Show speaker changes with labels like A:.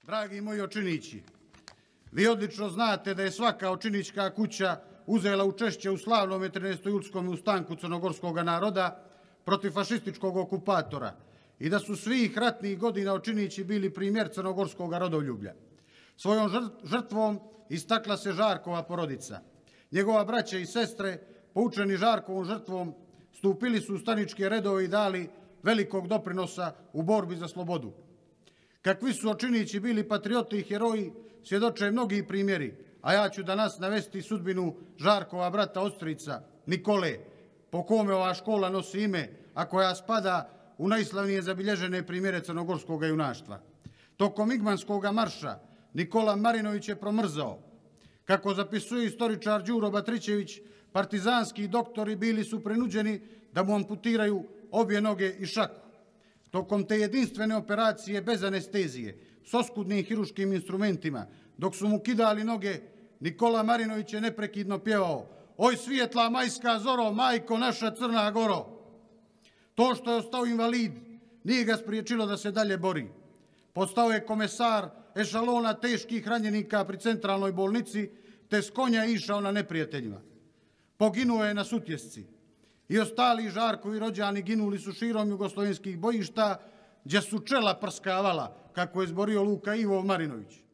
A: Dragi moji očinići, vi odlično znate da je svaka očinićka kuća uzela učešće u slavnom 13. ustanku crnogorskog naroda protiv fašističkog okupatora i da su svih ratnih godina očinići bili primjer crnogorskog rodoljublja. Svojom žrtvom istakla se Žarkova porodica. Njegova braća i sestre, poučeni Žarkovom žrtvom, stupili su u staničke redove i dali velikog doprinosa u borbi za slobodu. Kakvi su očinići bili patrioti i heroji, svjedoče mnogi primjeri, a ja ću danas navesti sudbinu Žarkova brata ostrica Nikole, po kome ova škola nosi ime, a koja spada u najslavnije zabilježene primjere crnogorskog junaštva. Tokom Igmanskog marša Nikola Marinović je promrzao. Kako zapisuje istoričar Đuro Batrićević, partizanski doktori bili su prinuđeni da mu amputiraju obje noge i šaku. Tokom te jedinstvene operacije bez anestezije, s oskudnim hiruškim instrumentima, dok su mu kidali noge, Nikola Marinović je neprekidno pjevao: "Oj svijetla majska zoro, majko naša Crna Goro." To što je ostao invalid nije ga spriječilo da se dalje bori. Postao je komesar ešalona teških ranjenika pri centralnoj bolnici, te s konja išao na neprijateljima. Poginuo je na Sutjesci. I ostali Žarkovi rođani ginuli su širom jugoslovenskih bojišta, gdje su čela prskavala, kako je zborio Luka Ivo Marinović.